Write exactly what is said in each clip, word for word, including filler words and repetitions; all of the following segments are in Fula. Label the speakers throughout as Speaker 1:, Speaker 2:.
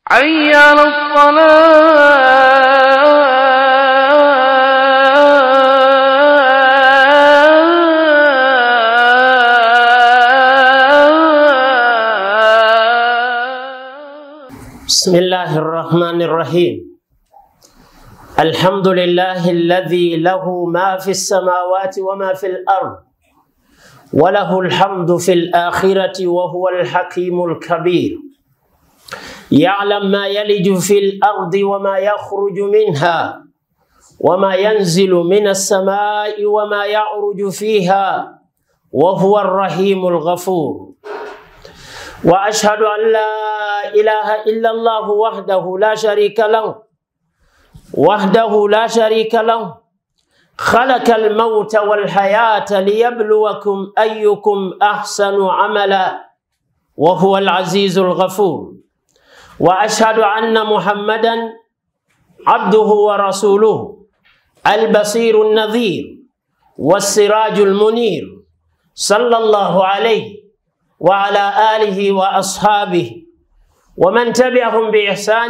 Speaker 1: حي على الصلاة.
Speaker 2: بسم الله الرحمن الرحيم. الحمد لله الذي له ما في السماوات وما في الأرض، وله الحمد في الآخرة وهو الحكيم الكبير. يعلم ما يلج في الأرض وما يخرج منها وما ينزل من السماء وما يعرج فيها وهو الرحيم الغفور. وأشهد أن لا إله إلا الله وحده لا شريك له وحده لا شريك له خلق الموت والحياة ليبلوكم أيكم أحسن عملا وهو العزيز الغفور. وأشهد أن محمدا عبده ورسوله البصير النذير والسراج المنير، صلى الله عليه وعلى آله وأصحابه ومن تبعهم بإحسان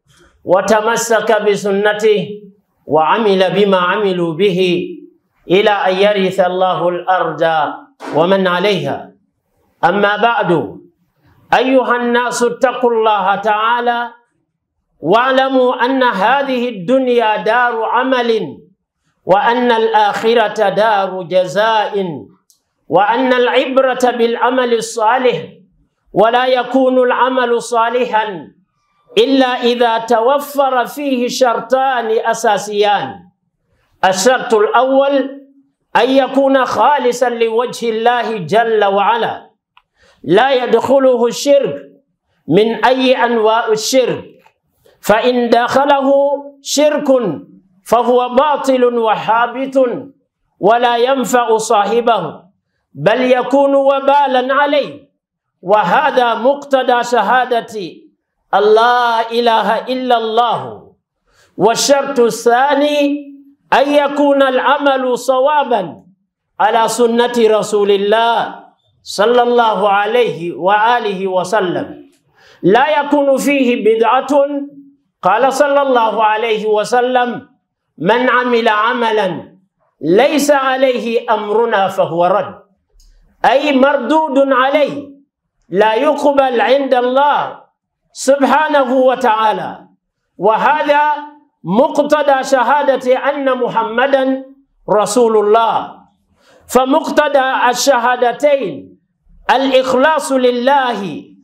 Speaker 2: وتمسك بسنته وعمل بما عملوا به إلى أن يرث الله الأرض ومن عليها. أما بعد، أيها الناس اتقوا الله تعالى واعلموا أن هذه الدنيا دار عمل، وأن الآخرة دار جزاء، وأن العبرة بالعمل الصالح، ولا يكون العمل صالحا إلا إذا توفر فيه شرطان أساسيان. الشرط الأول أن يكون خالصا لوجه الله جل وعلا، لا يدخله الشرك من أي أنواع الشرك، فإن دخله شرك فهو باطل وحابط ولا ينفع صاحبه، بل يكون وبالا عليه. وهذا مقتضى شهادة أن لا إله إلا الله. والشرط الثاني أن يكون العمل صوابا على سنة رسول الله صلى الله عليه وآله وسلم، لا يكون فيه بدعة. قال صلى الله عليه وسلم: من عمل عملا ليس عليه أمرنا فهو رد، أي مردود عليه، لا يقبل عند الله سبحانه وتعالى. وهذا مقتضى شهادة أن محمدا رسول الله. فمقتضى الشهادتين الإخلاص لله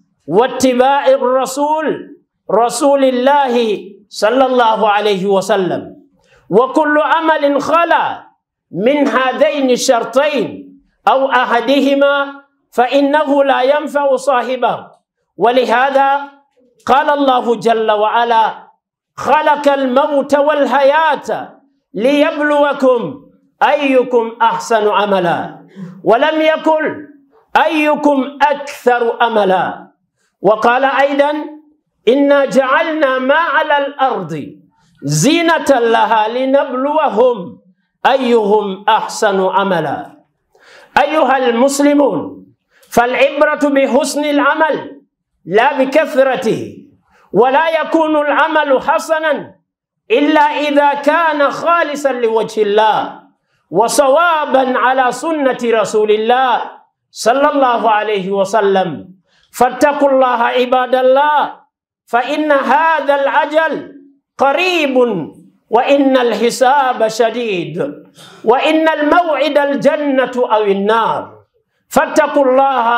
Speaker 2: واتباع الرسول رسول الله صلى الله عليه وسلم. وكل عمل خلا من هذين الشرطين أو أحدهما فإنه لا ينفع صاحبه. ولهذا قال الله جل وعلا: خلق الموت والحياة ليبلوكم أيكم أحسن عملا، ولم يقل أيكم أكثر أملا. وقال أيضا: إنا جعلنا ما على الأرض زينة لها لنبلوهم أيهم أحسن عملا. أيها المسلمون، فالعبرة بحسن العمل لا بكثرته، ولا يكون العمل حسنا إلا إذا كان خالصا لوجه الله وصوابا على سنة رسول الله صلى الله عليه وسلم. فاتقوا الله عباد الله، فإن هذا العجل قريب، وإن الحساب شديد، وإن الموعد الجنة أو النار. فاتقوا الله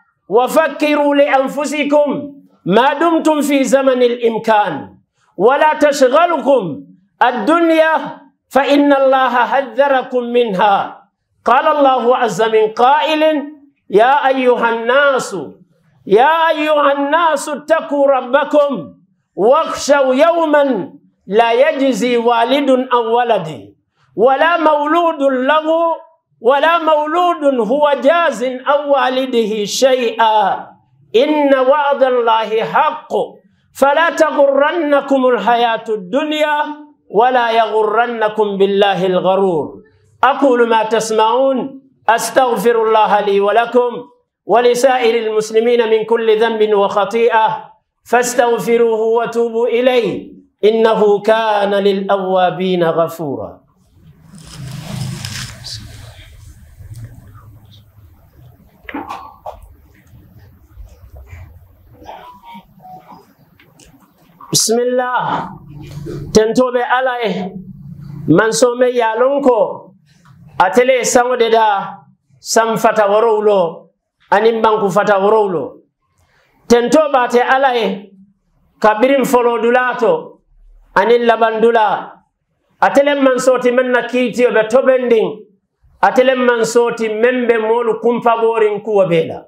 Speaker 2: وفكروا لأنفسكم ما دمتم في زمن الإمكان، ولا تشغلكم الدنيا، فإن الله حذركم منها. قال الله عز من قائل: يا أيها الناس يا أيها الناس اتقوا ربكم واخشوا يوما لا يجزي والد عن ولده ولا مولود له ولا مولود هو جاز عن والده شيئا، إن وعد الله حق، فلا تغرنكم الحياة الدنيا ولا يغرنكم بالله الغرور. أقول ما تسمعون، أستغفر الله لي ولكم ولسائر المسلمين من كل ذنب وخطيئة فاستغفروه وتوبوا إليه إنه كان للأوابين غفورا. بسم الله تنتوبة عليه من سومي يالونكو أتلي سامو ددا سام فتا ورولو أنيم بانكو فتا ورولو تنتوبة تي عليه كبيرين فلو دولاتو أنين لبان دولا أتلي من صوتي من نكيتيو بتوبندين أتلي من صوتي من بمولو كمفا بورين كو بيلا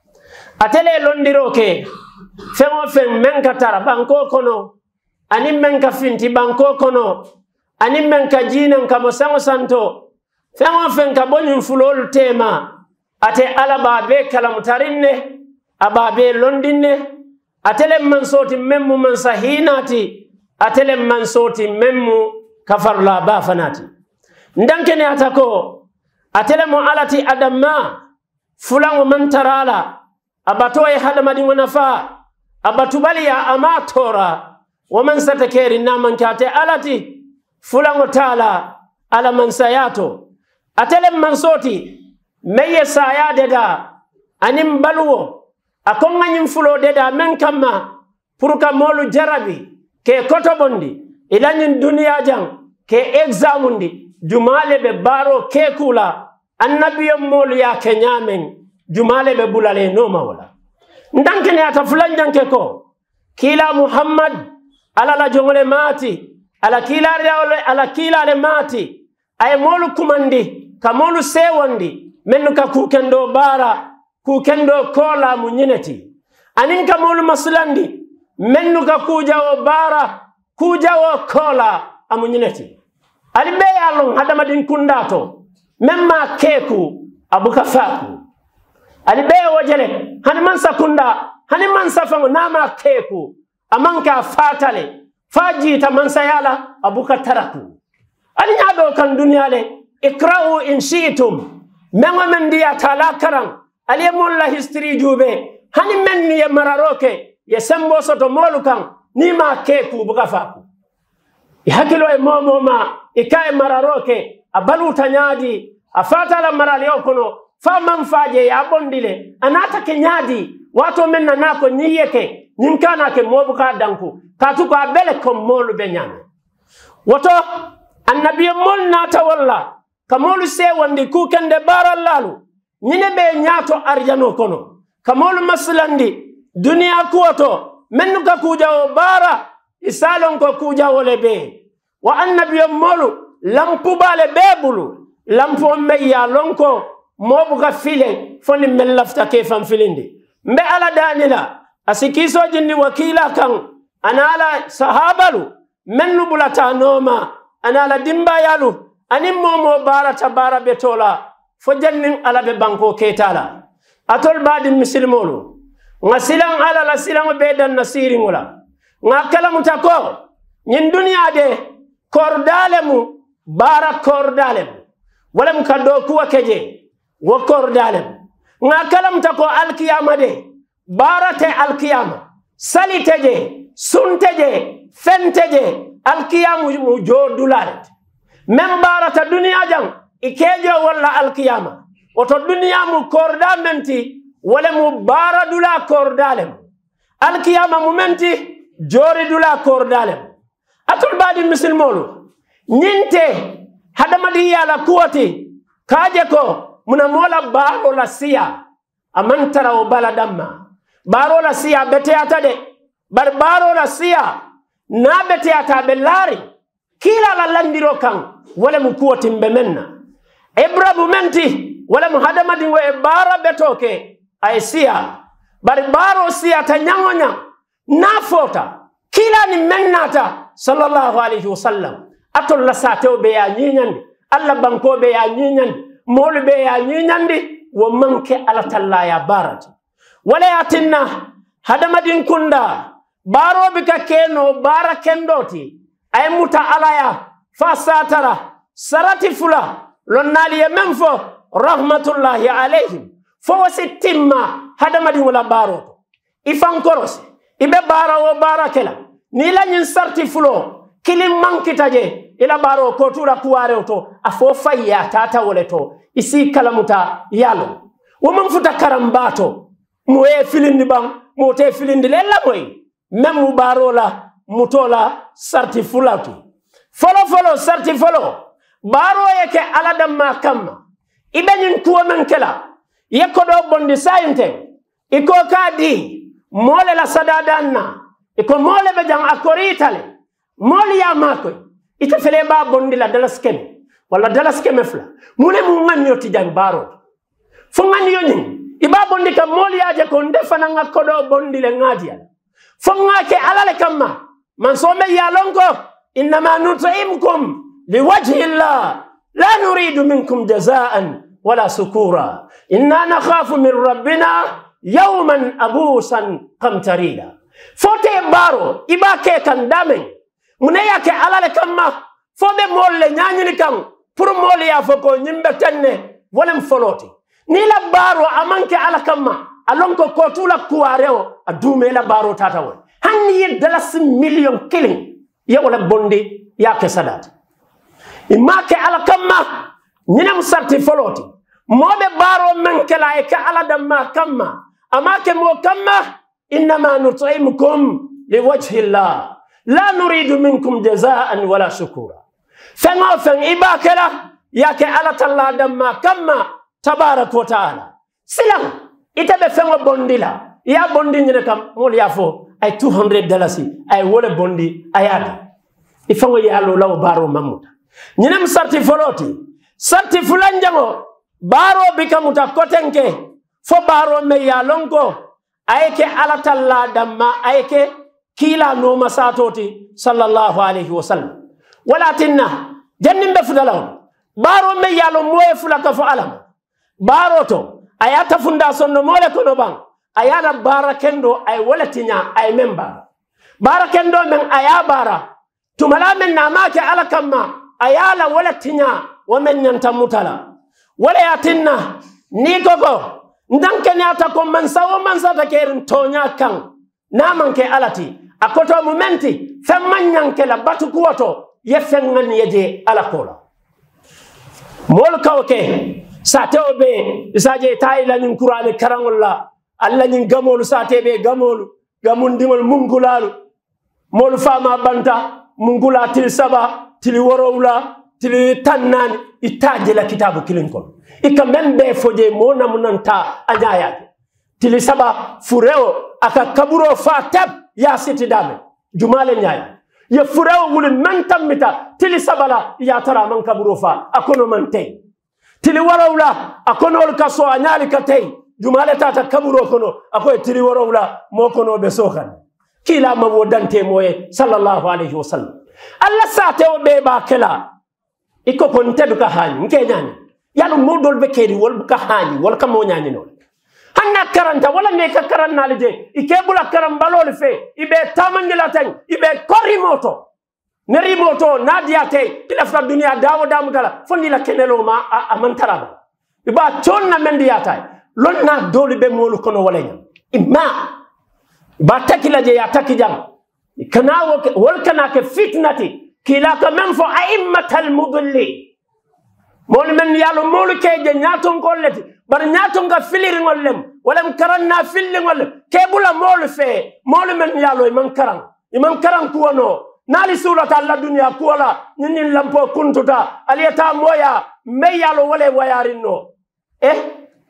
Speaker 2: أتلي لونديروكي فمو فم من كتار بانكو كونو أني من كفنتي بانكو كونو أني من كجينا كبسانو سانتو فمو فم كبوني فلول تيما أتي على بابي كلام تارينه أبابي لندنه أتلم من صوتي ممو من سهيناتي أتلم من صوتي ممو كفر لا بافناتي ندانكني أتاكو أتلم علتي أدما فلان من ترالا أباتوي هذا مدين ونفا أباتوبالي يا أماتورا ومن ستكير نامن كاتي علتي فلان تالا على من سياتو أتلم من صوتي مي سايا ددا أنيم بلو أكون غنيم فلو ددا من كما پوركا مولو جربي كي كتبوندي إلى الدنيا جان كي إكزاموندي جمالي ببارو كي كولا النبي مولو يا كنيامن جمالي ببولالي نوما ولا ندانكني أتفلان جانكو كيلا محمد على لا جمالي ماتي على كيلا على كيلا ماتي أي مولو كماندي كمولو سيواندي منو كوكندو بارا كوكندو كولا منينتي أنين كمولو مسلاندي منو كوجاو بارا كوجاو كولا أمنينتي ألبي ألون هذا مدين كنداتو مما كيكو أبو كفاكو ألبي وجله هني منسا كندا هني منسا فمو ناما كيكو أمانكا فاتالي فاجيتا منسا يالا أبو كتركو ألين هذا كان دنيا لي اقرأوا إن شئتم من من دي أتالا كرم ألي مولا هستري جوبي هني من يمراروكي يسمو سوتو مولو كان نيما كيكو بغفاكو يحكيلو مو مو ما إكاي مراروكي أبالو تنيادي أفاتالا مراليو كنو فمن فاجي يابونديلي أناتا كنيادي واتو من ناكو نييكي نمكانا كي موبكا دانكو كاتوكو أبالكم مولو بنيامي واتو النبي مول ناتا والله kamolu se wandi ku kende barallalu nyine be nyaato arjano kono kamolu maslandi dunia kuoto mennu ka kujawo bara isalon ko kujawo lebe wa annabi molu lampu bale bebulu lampu meya lonko mobu ka file foni men lafta ke fam filindi mbe ala danila asikiso jinni wakila kan ana ala sahabalu mennu bulata noma ana ala dimba yalu ani momo bara tabara betola fo jannin ala be banko ketala atol badi muslimolu ngasilan ala la silan be dan nasiri ngula ngakala mutako nyin dunya de kordalemu bara kordalemu wala mkado kuwa keje wo kordalemu ngakala mutako alkiyama de bara te alkiyama saliteje sunteje fenteje alkiyamu mu jodulalet men barata dunia jang ikejo wala alqiyama oto dunia mu korda menti wala mu bara dula kordalem alqiyama mu menti jori dula kordalem atul badi muslimolu nyinte hadamadi yala kuwati kaje ko muna mola baro la siya amantara o baladamma baro la siya beteata de bar baro la siya na beteata belari kila la landiro kan wala mukuwati mbemenna ibrabu menti wala muhadamadi ngo e bara betoke ay siya bari baro siya ta nyangonya na fota kila ni mennata sallallahu alaihi wasallam atol la satew be ya nyinyandi alla banko be ya nyinyandi molu be ya nyinyandi wo manke ala talla ya barati wala yatinna hadamadin kunda baro bika keno bara kendoti ay muta alaya fasatara sarati fula lonnali yemfo rahmatullahi alayhim fo wasitimma hadamadi wala baro ifan koros ibe bara wo bara kela ni la nyin sarti fulo kilim mankitaje ila baro ko tura kuware to afo fayya tata wole to isi kalamuta yalo wo man futa karambato mo e filindi bang mo te filindi lella moy même baro la mutola sarti fulatu folo folo sarti folo baro yake ala damma kamma ibe nyin kuwa man kela yeko do bondi sayinte iko kadi mole la sadadanna iko mole be jang akoritale mole ya makoy ita fele ba bondi la dalaskem wala dalaskem fla mule mu man yoti jang baro fo man yoni iba bondi kam mole ya je ko ndefana ngakodo bondi le ngadia fo ngake alale kamma man so me ya lonko inma nut'imkum liwajhi Allah la nuridu minkum jazaan wala sukura inna nakhafu min rabbina yawman abusan qamtarida fote baro ibake kan damen mune yake alale kamma fobe molle nyanyini kam pour molle ya foko nyimbe tenne wolem foloti ni la baro amanke ala kamma alonko ko tula kuwareo adume la baro tata won hanni ye dalas million killing ya wala bondi yake sadat imake ala kamma nyinam sarti foloti mobe baro menkela e ka ala damma kamma amake mo kamma inma nut'imukum liwajhi Allah la nuridu minkum jazaan wala shukura fanga fang ibakela yake ala talla damma kamma tabarak wa taala silam itabe fanga bondila ya bondi nyine kam mol yafo ay two hundred dollars ay wala bondi ayadi ifango yalo law baro mamuta nyinam sarti foloti sarti fulanjango baro bikamuta kotenke fo baro me yalonko ayke alatalla damma ayke kila no masatoti sallallahu alaihi wasallam wala tinna jannim be fudalaw baro me yalo moye fulaka fo alam baro to ayata funda sonno mole kono bang ayana barakendo ay wala tinya ay memba barakendo men ayabara tumala men namake alakamma ayala wala tinya wa men nyanta mutala wala yatinna ni gogo ndanke nyata ko man sawo man sata kerin tonya kan namanke alati akoto momenti femman nyanke la batu kuwato yefengan yeje alakola mol kawke sate obe isaje tayla nin qur'ani karangulla alla nin gamolu sate be gamolu gamundimol mungulalu mol fama banta mungula til saba til worowla til tannan itaje la kitabu kilinkol ika membe foje mona munanta anyaya til saba fureo aka kaburo fatab ya siti dame jumale nyaya ya fureo wulin mantamita til sabala ya tara man kaburo fa akono mantay til worowla akono kaso anyali katay jumale tata kaburo kono akoy til worowla mo kono be sokan kila mawodante moye sallallahu alaihi wasallam alla sate o be ba kala iko kon tedu ka hani nke nyani yalu modol be kedi wol ka hani wol ka mo nyani non hanna karanta wala me ka karanna lije ikebula karam balol fe ibe tamangila tan ibe korimoto ne rimoto nadiate tilafta dunia dawo damu dala fonni la kenelo ma amantaraba iba chonna mendiyata lonna doli be molu kono walenya imma ba takila je ya takijam kana wol kana ke fitnati kila ka men fo aimmatal mudilli mol men yalo mol ke je nyaton kolleti bar nyaton ga filir ngollem wala karanna filli ngollem kebula mol fe mol men yalo man karan iman karan kuwono nali surata alla dunya kuwala ninin lampo kuntuta aliyata moya me yalo wala wayarinno eh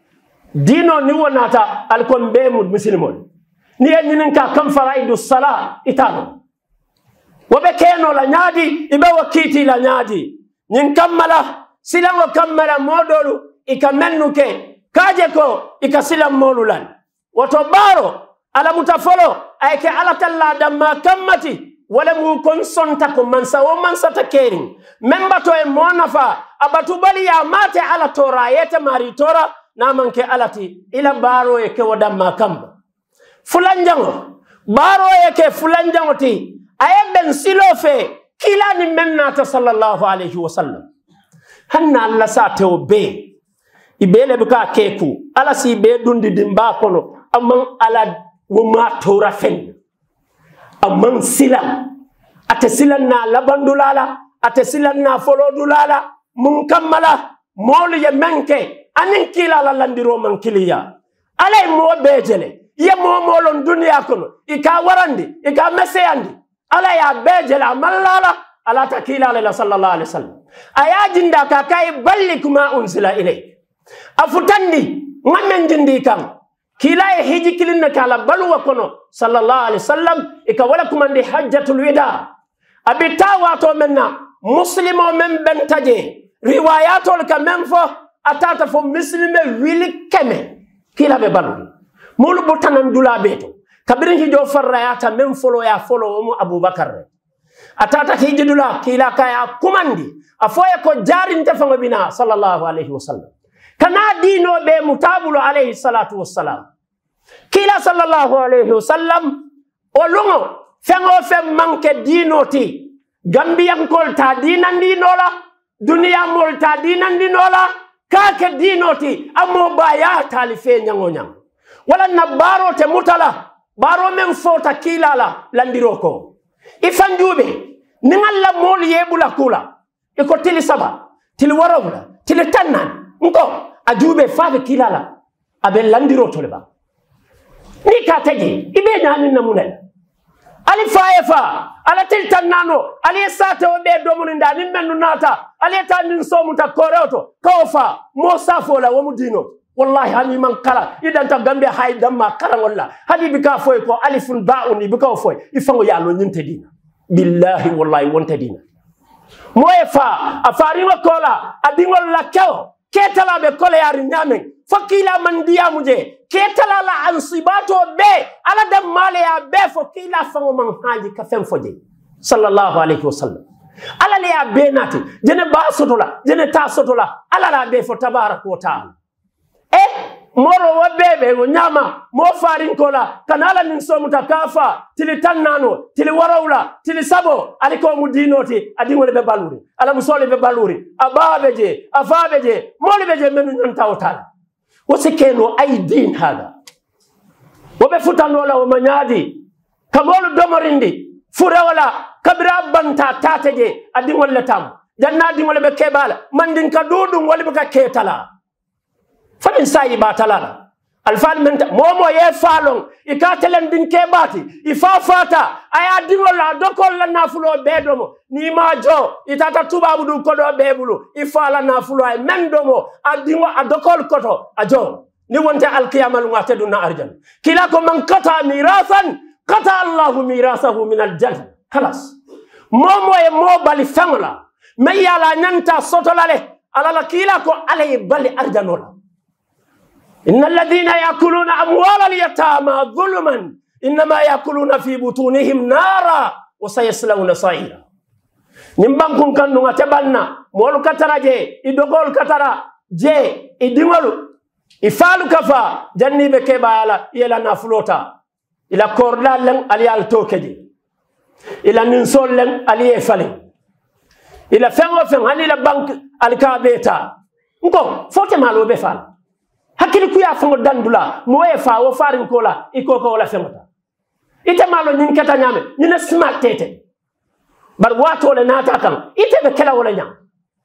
Speaker 2: dino ni wonata alkon be mud muslimon ni nyinin ka kam faraidu sala itano wobe keno la nyadi ibe wakiti la nyadi nyin kammala silango kammala modolu ikamennuke kaje ko ikasilam molulan woto baro ala mutafolo ayke ala talla damma kammati wala mu kon sonta ko mansa o mansa ta kerin membato e monafa abatu bali ya mate ala tora yete mari tora namanke alati ila baro e ke wadamma kamba fulanjango baro e ke fulanjango ti ayben silofe kila ni mennata sallallahu alaihi wasallam hanna alla sa tewbe ibele buka keku ala si be dundi dimba kono amman ala wo ma tora fen amman silan ate silan na labandulala ate silan na folodulala mun kammala molu ye menke anin kila la landiro man kiliya alay mo bejele ye mo molon dunya kono ika warandi ika meseyandi ala ya bejele amallala ala takila la sallallahu alaihi wasallam ayajinda ka kay ballikuma unzila ilay afutandi ngamen jindi kam kila e hiji kilinna kala balwa kono sallallahu alaihi wasallam ika wala kumandi hajjatul wida abita wato menna muslimo men bentaje riwayatol ka men fo atata fo muslime wili keme kila be balu mulu botanan dula beto kabirin hijo farrayata men folo ya folo mu abubakar atata hiji dula kila kaya kumandi afoye ko jari ntefango bina sallallahu alaihi wasallam kana dino be mutabulu alayhi salatu wassalam kila sallallahu alayhi wasallam o lungo fengo fem manke dino ti gambiyan kol ta dinan dinola dunia mol ta dinan dinola kake dino ti amo baya talife nyango nyang wala nabaro te mutala baro men fota kila la landiroko ifanjube ningalla mol yebula kula iko tili saba tili warawla tili tannan nko ajube fabe kilala abe landiro toleba ni ka teji ibe nyani namunel ali faye fa ala tiltan nano ali sate obe domuninda ni mennu nata ali tan nin somuta koreoto kawfa mo safola wo mudino wallahi hani man kala idan ta gambe hay damma kala walla hadi bika foy ko alifun ba'uni bika foy ifango yalo nyinte dina billahi wallahi wonte dina moye fa afari wa kola adingol la kaw ketala be kole yari nyamen fakila mandiya muje ketala la ansibato be ala dam male ya be fakila fango man haji ka fem foje sallallahu alaihi wasallam ala le ya be nati jene ba sotola jene ta sotola ala la be fo tabarak wa taala eh moro wa bebe wo nyama mo farin kola kanala nin so mutakafa tili tannano tili warawla tili sabo aliko mudinoti adingole be baluri ala musole be baluri ababeje afabeje mole beje menu nyanta otala wosikeno ay din hada wobe futano la manyadi kamolu domorindi fura wala kabira banta tateje adingole tam janna dingole be kebala mandin ka dudum wala be ka ketala famin sayi batalala alfal menta momo ye falon ikatelen din kebati ifa fata aya dingola dokol la nafulo bedomo ni majo itata tubabu du kodo bebulu ifa la nafulo ay mendomo adingo adokol koto ajo ni wonte alqiyamal ngate dunna arjan kila ko man qata mirasan qata allah mirasahu min aljanna khalas momo e mo bali fangla me yala nyanta sotolale ala kila ko alay bali arjanola إن الذين يأكلون أموال اليتامى ظلما إنما يأكلون في بطونهم نارا وسيصلون سعيرا نمبانكم كانوا تبنا مولو كترا جي إدوغول كترا جي إدمولو إفالو كفا جني بكيبا يلا يلا نافلوتا إلا كورلا لن أليال توكجي إلا ننسول لن أليه فلن إلا فنو فن هني لبانك الكابيتا نكو فوتي مالو بفال hakili kuya fango dandula moye fa wo farin kola iko ko wala femata ite malo nyin kata nyame nyina smart tete bar wato le nata kan ite be kala wala nyam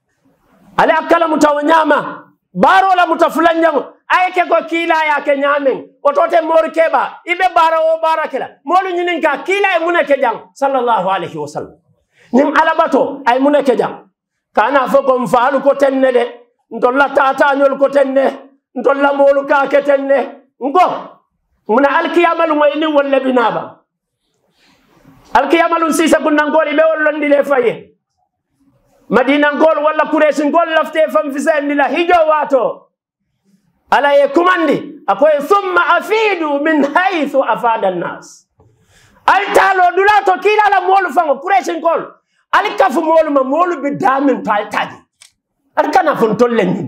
Speaker 2: ala kala mutaw nyama baro la mutafulan nyam ayeke ko kila ya ke nyamen otote mor keba ibe baro o barakela molu nyinin ka kila e muneke jang sallallahu alaihi wasallam nim alabato ay muneke jang kana foko mfalu ko tenne de ndolla tata nyol ko tenne ndolla molu ka ketenne ngo muna alkiyamalu mayni walla binaba alkiyamalu sisa kunna ngoli be wollondi le faye madina ngol walla kureshi ngol lafte fam fisandi la hijo wato ala ye kumandi akoy thumma afidu min haythu afada an-nas altalo dulato kila la molu fango kureshi ngol alikafu molu ma molu bi damin paltaji alkana fon tollen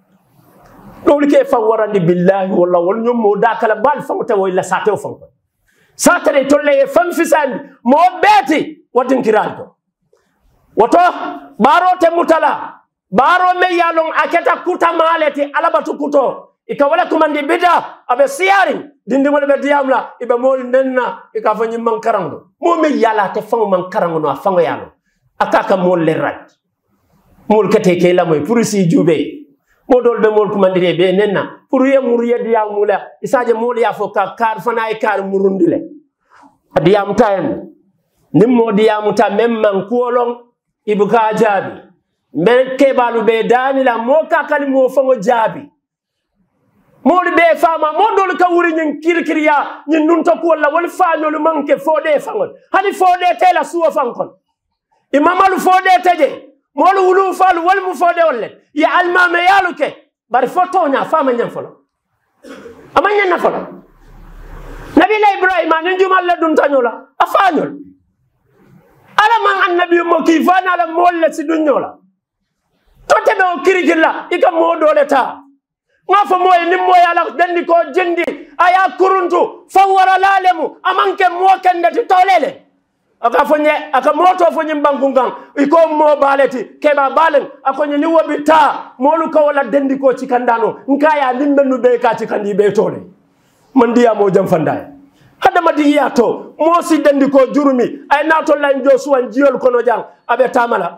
Speaker 2: dole ke fa warandi billahi walla wal ñom mo dakala bal famta wala satew famko satare tolle fam fisandi mo beti wadin kiranto woto baro te mutala baro me yalon aketa kuta maleti alabatu kuto ika wala kumandi bida abe siyaring dindi wala be diamla ibe mol nenna ika fa nyim man karango mo me yala te fango man karango no fango yalo akaka mol le rad mol kate ke la moy pour si jube mo dol be mol kumandire be nenna pour ye muriya diamula isaje mol ya fo ka kar fana e kar murundile diam time nimmo diam ta memman kuolon ibuka jabi men ke balu be dani la mo ka kali mo fango jabi mol be fama mo dol ka wuri nyin kirkiriya nyin nun to ko la wal faano lu manke fode fangol hani fode tela suwa fankon imamalu fode teje mol wulu fal wal mu fode wolle ya almama yaluke bar foto nya fama nyan folo amanya na folo nabi la ibrahim an jumal la dun tanyola afanyol ala man annabi mo ki fana la mol la si dunyola to tebe o kirikilla ika mo dole ta ngafo moy nim moy ala dandi ko jendi aya kuruntu fawara lalemu amanke mo kandati tolele aka fonye aka moto fonye bankungan iko mo baleti keba balen akonye ni wobita molu ko wala dandi ko cikandano nkaya nimbenu be ka cikandi be tole mandiya mo jam fandaya hada madiya to mo si dandi ko jurumi ay nato lan josuwa jiol kono jang abe tamala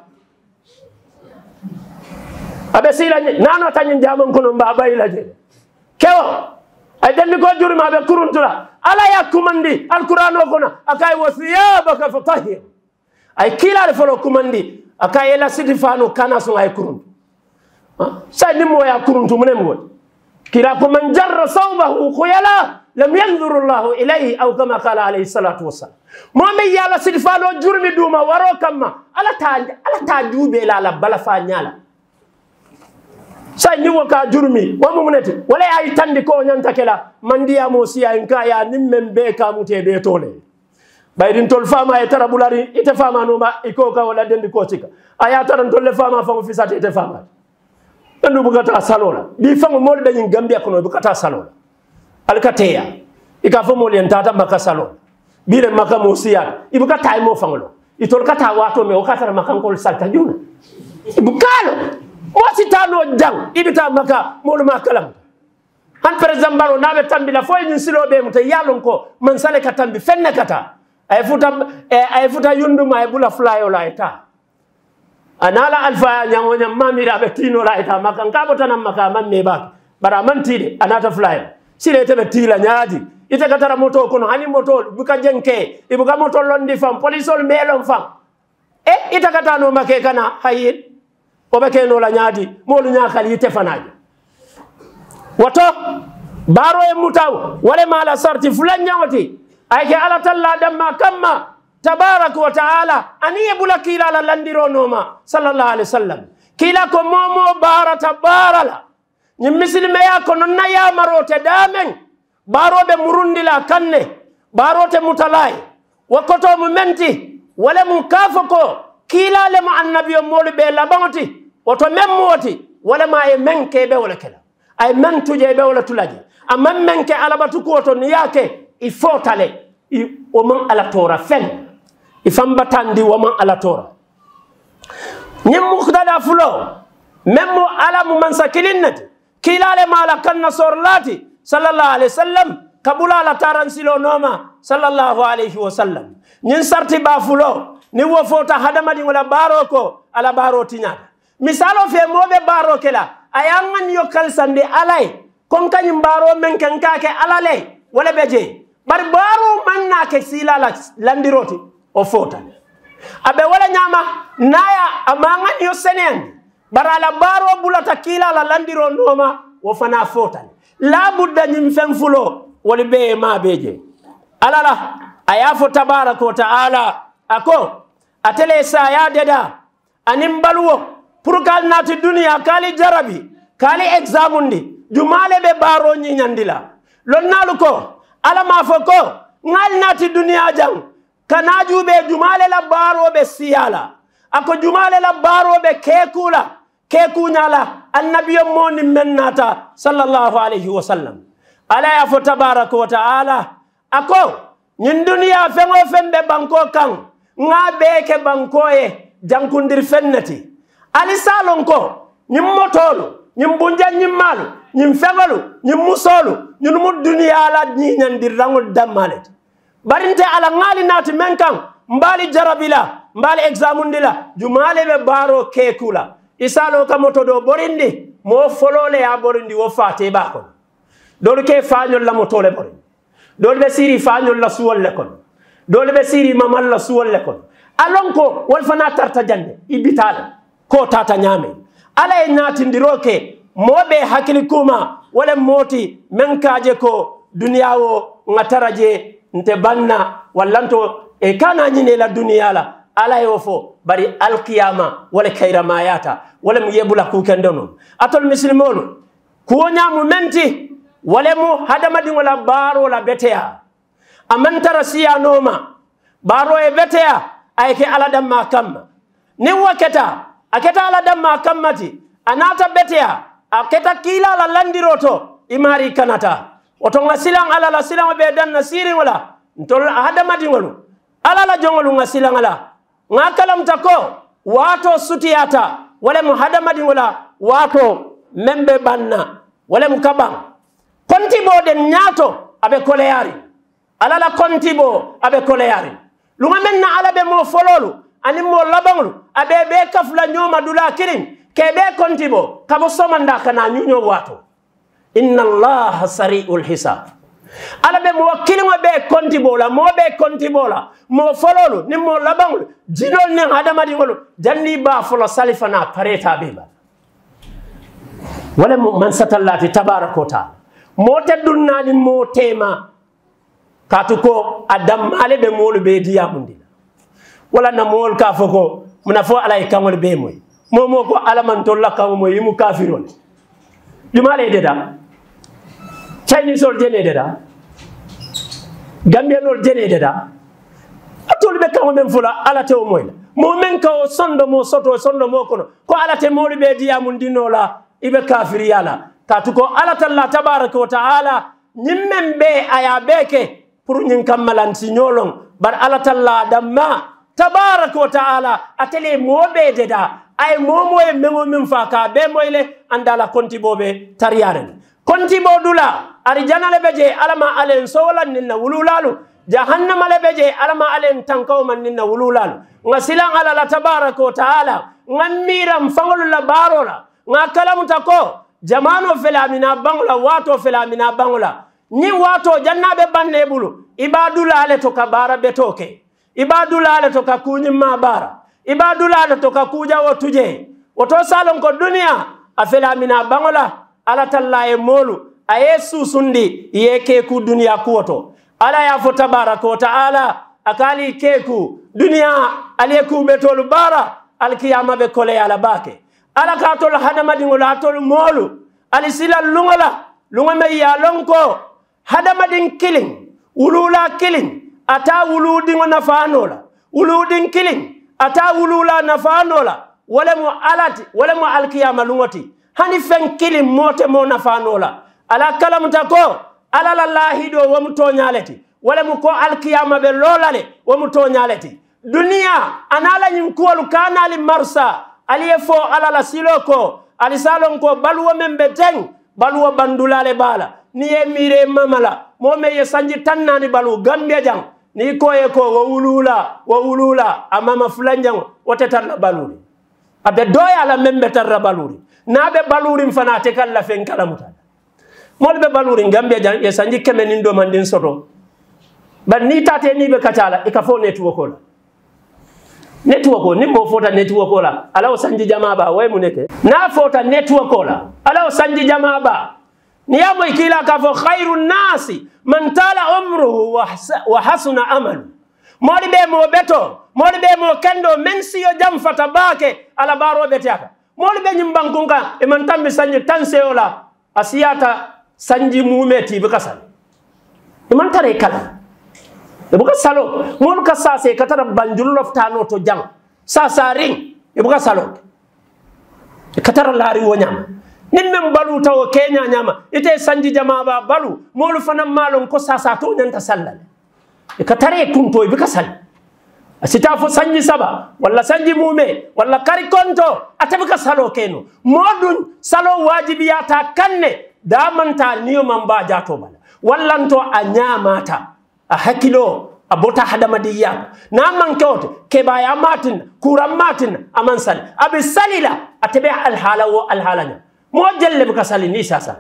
Speaker 2: abe sila nano tanyin jamon kono mbaba ilaje kewo ay dandi ko jurumi abe kuruntula ala ya kumandi alqur'ano kono akay wasiyabaka fatahir ay kila le folo kumandi akay la sidifano kana so ay kuruntu sa nimo ya kuruntu munemgo kila ko man jarra sawbahu khuyala lam yanzuru Allah ilayhi aw kama qala alayhi salatu wassalam momi yala sidifano jurmi duma waro kamma ala ta ala ta jube la la bala fa nyala say ni woka jurmi wamu muneti wala ay tandi ko nyanta kala mandiya mo siya en kaya nimmen be ka mute be tole baydin tol fama e tarabulari ite fama no ma iko ka wala dendi ko tika aya taran tol le fama fa fisati ite fama ndu bugata salola bi fango mol dañi gambia kono bugata salola alkateya ika fo mol en tata maka salola bi le maka mo siya ibuka tay mo fangolo itol kata wato me o kata maka ko salta juna ibukalo wasi tano jang ibita maka molu makalam han par exemple baro nabe tambi la foy ni silo be muta yalon ko man sale katambi fenne kata ay futa ay futa yunduma ay bula flyo la eta anala alfa nyango nyam mamira be tino la eta maka ngabo tanam maka mamme ba bara man tide anata flyo sile tebe tila nyaadi ite katara moto kono hani moto buka jenke ibuka moto londi fam polisol melon fam e ite katano make kana hayit obeke no la nyaadi molu nyaakali yite fanaji wato baro e mutaw wala mala sarti fulan nyawti ayke ala talla damma kamma tabarak wa taala ani yebula kila la landiro noma sallallahu alaihi wasallam kila ko momo barata barala ni muslime ya ko non ya marote damen barobe murundila kanne barote mutalay wakoto mu menti wala mu kafako kila le mu annabiyo molu be labangoti woto memmoti wala ma e menke be wala kala ay men tuje be wala tulaji amma menke alabatu ko to ni yake il faut tale o man ala tora fen i famba tandi o man ala tora nyim mukdada fulo memmo ala mu man sakilinati kilale mala kanna sorlati sallallahu alaihi wasallam kabula la taransilo noma sallallahu alaihi wasallam nyin sarti ba fulo ni wo fota hadamadi wala baroko ala baro tinya misalo fe mobe baro kela ayangan yo kalsande alay kon kanyim baro men kan kake alale wala beje bar baro manna ke silala landiroti o fota abe wala nyama naya amangan yo senen barala baro bulata kila la landiro noma wo fana fota la budda nyim fen fulo wali be ma beje alala ayafo tabaraka taala ako atele sa ya deda anim balwo pour kal nati dunia kali jarabi kali examundi jumale be baro nyi nyandila lon nalu ko ala ma foko ngal nati dunia jang kanaju be jumale la baro be siyala ako jumale la baro be kekula kekunyala annabiyo moni mennata sallallahu alaihi wasallam ala ya fo tabaraka wa taala ako nyin dunia fengo fembe banko kan ngabe ke bankoye jankundir fennati ali salon ko nyim motolo nyim bunja nyim mal ñim fegolu ñim musolu ñun mu dunya la ñi ñandir rangul damalet barinte ala ngali nati menkan mbali jarabila mbali examundila jumale be baro kekula isalo kamoto do borindi mo folole ya borindi wo fate ba kon dolu ke fañol la motole borindi dolu be siri fañol la suwol le kon dolu be siri mamal la suwol le kon alonko wal fana tarta jande ibitala ko tata nyame ala e natindiroke mobe hakili kuma wala moti menkaje ko duniya wo ngataraje nte banna wallanto e kana nyine la duniya la ala yo fo bari alqiyama wala kayra mayata wala mu yebula ku kendono atol muslimolu ko nyamu menti wala mu hadamadi wala baro la betea amantara siya noma baro e betea ay ke ala damma kamma ni waketa aketa ala damma kammati anata betea aketa kila la landiroto imari kanata otonga silang ala la silang be dan nasiri wala ntol hadamadi ngolu ala la jongolu ngasilang ala ngakalam tako wato sutiyata wala muhadamadi wala wato membe banna wala mukabang kontibo den nyato abe koleyari ala la kontibo abe koleyari lunga menna ala be mo fololu ani mo labanglu abe be kafla nyoma dula kirin kebe kontibo kabo somanda kana nyunyo wato inna allaha sari'ul hisab ala be mo kilimo be kontibo la mo be kontibo la mo fololu ni mo labanglu jidol ni hadamadi ngolu janni ba folo salifana pareta beba wala man satallati tabarakota mo teddunna ni mo tema katuko adam ale be molu be diyamundi wala na mol ka foko muna fo alay kamol be moy momo ko alaman to lakam moy yimu kafirol jumale deda Chinese sol jene deda Gambian ol jene deda atol be kam men fula ala te o moy mo men ka sondo mo soto sondo mo kono ko ala te molu be diyamundi no la ibe kafiri yala katuko ala talla tabaraka wa taala nyimmen be aya beke pour ñing kamalanti ñolong bar ala talla damma tabaraka wa taala atele mobe deda ay momo e mengo min fa ka be moyle andala konti bobe tariyaren konti bodula ari janale beje alama alen sowalan ninna wululalu jahannama le beje alama alen tankaw man ninna wululalu ngasilan ala la tabaraka wa taala ngamiram fangol la barola ngakalam tako jamano felamina bangula wato felamina bangula ni wato jannabe banne bulu ibadula ale to kabara betoke ibadula ale to kakunyi mabara ibadula ale to kakuja wotuje woto salon ko dunia afela mina bangola ala talla e molu ayesu sundi yeke ku dunia kuoto ala ya fo tabaraka wa taala akali keku dunia aliyeku betolu bara alkiyama be kole ala bake ala ka tol hadamadi ngola tol molu alisila lungola lungame ya lonko hadamadin killing ulula killing ata wuludi ngona fanola uludin killing ata wulula nafanola wala mu alati wala mu alkiyama lungoti hani fen killing mote mo nafanola ala kalam tako ala lallahi do wa mutonyaleti wala mu ko alkiyama be lolale wa mutonyaleti dunia anala nyinkolu kanali marsa aliyefo ala la siloko alisalon ko balwo membe teng balwo bandulale bala ni emire mamala mome ye sanji tannani balu gambia jang ni koye ko wo wulula wo wulula amama fulanjang wote tarna baluri abe doya la membe tarra baluri nabe baluri mfana te kala fen kala mutada molbe baluri gambia jang ye sanji kemenin do mandin soto ba ni tate ni be katala e ka fo network la network ni mo fota network la ala sanji jamaa ba way mu neke na fota network la ala sanji jamaa ba niyamo ikila kafo khairun nasi man tala umruhu wa hasuna amalu moli be mo beto moli be mo kendo mensi yo jam fata bake ala baro betaka moli be nyimbankunga e man tambi sanji tanseola asiyata sanji mumeti be kasal e man tare kala e buka salo mol ka sase katara banjul loftano to jang sasa ring e buka salo e katara lari wonyama nin men balu taw Kenya nyama ite sanji jamaa ba balu molu fanam malon ko sasa to nyanta sallale e katare kunto e bika sal asita fo sanji saba wala sanji mume wala kari konto atabika salo keno modun salo wajibiyata kanne damanta niyo man ba jato bala wallanto a nyamata a hakilo a bota hadamadiya na man kewte ke baya matin kuran matin aman sal abi salila atabe alhala wo alhalanya mo jelle ka sali ni sasa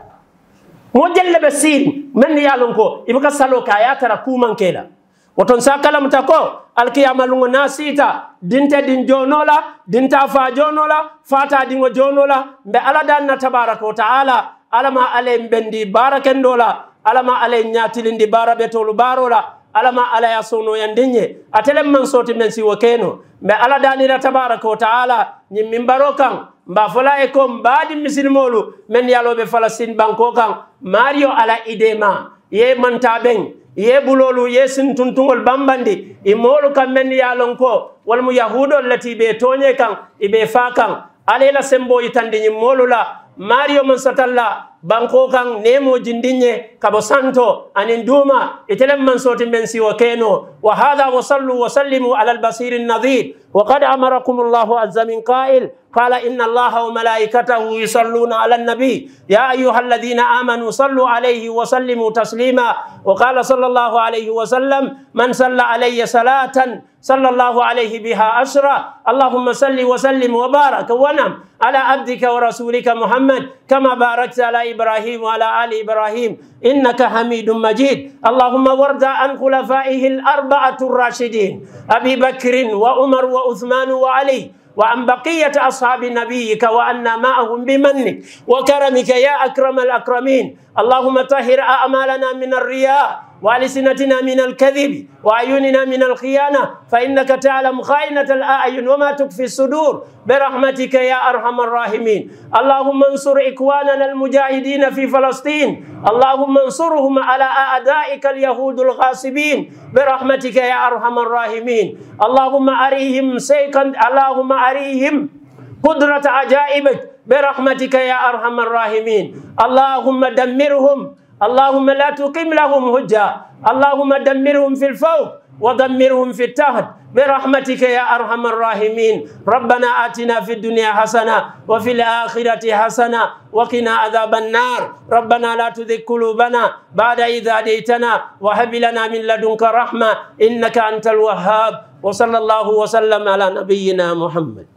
Speaker 2: mo jelle be sir men yalon ko ibaka salo ka ya tara kuman kela woton sakala mutako alkiyama lungo nasita dinte din jonola dinta fa jonola fata dingo jonola be ala danna tabaraka taala alama ale mbendi barakendola alama ale nyatilindi barabe tolu barola alama ala yasono yandinye atelem man soti men si wakeno be ala danira tabaraka taala nyim mimbaro kan mba fola e ko mbadi misilmolu men yalobe Falastin banko kan Mario ala idema ye manta ben ye bulolu ye sintuntungol bambandi imolu kam men yalon ko wal mu yahudol lati be tonye kan ibe fa kan alela sembo yitandi nyimolu la Mario man satalla banko kan nemo jindinye kabo santo anin duma itelem man soti men si wakeno wa hadha wa sallu wa sallimu ala al-basir an-nadhir wa qad amarakum Allahu azza min qa'il قال إن الله وملائكته يصلون على النبي يا أيها الذين آمنوا صلوا عليه وسلموا تسليما وقال صلى الله عليه وسلم من صلى علي صلاة صلى الله عليه بها أشرا اللهم صل وسلم وبارك ونعم على عبدك ورسولك محمد كما باركت على إبراهيم وعلى آل إبراهيم إنك حميد مجيد اللهم وارض عن خلفائه الأربعة الراشدين أبي بكر وعمر وعثمان وعلي وعن بقية أصحاب نبيك وأنا معهم بمنك وكرمك يا أكرم الأكرمين اللهم طهر أعمالنا من الرياء وألسنتنا من الكذب وأعيننا من الخيانة فإنك تعلم خائنة الأعين وما تخفي الصدور برحمتك يا أرحم الراحمين اللهم انصر إخواننا المجاهدين في فلسطين اللهم انصرهم على أعدائك اليهود الغاصبين برحمتك يا أرحم الراحمين اللهم أريهم سيكا اللهم أريهم قدرة عجائبك برحمتك يا أرحم الراحمين اللهم دمرهم اللهم لا تقم لهم حجة اللهم دمرهم في الفوق ودمرهم في التحت برحمتك يا أرحم الراحمين ربنا آتنا في الدنيا حسنة وفي الآخرة حسنة وقنا عذاب النار ربنا لا تذق قلوبنا بعد إذ هديتنا وهب لنا من لدنك رحمة إنك أنت الوهاب وصلى الله وسلم على نبينا محمد.